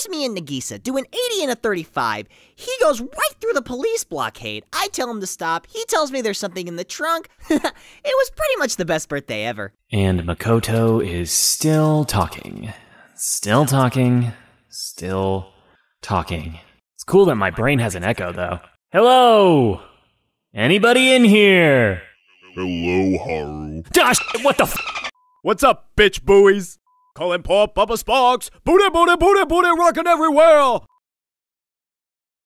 here's me and Nagisa doing 80 and a 35. He goes right through the police blockade. I tell him to stop. He tells me there's something in the trunk. It was pretty much the best birthday ever. And Makoto is still talking. Still talking. Still talking. It's cool that my brain has an echo, though. Hello? Anybody in here? Hello, Haru. Gosh, what the f? What's up, bitch buoys? Calling Pop Bubba Sparks. Booty, booty, booty, booty, rockin' everywhere.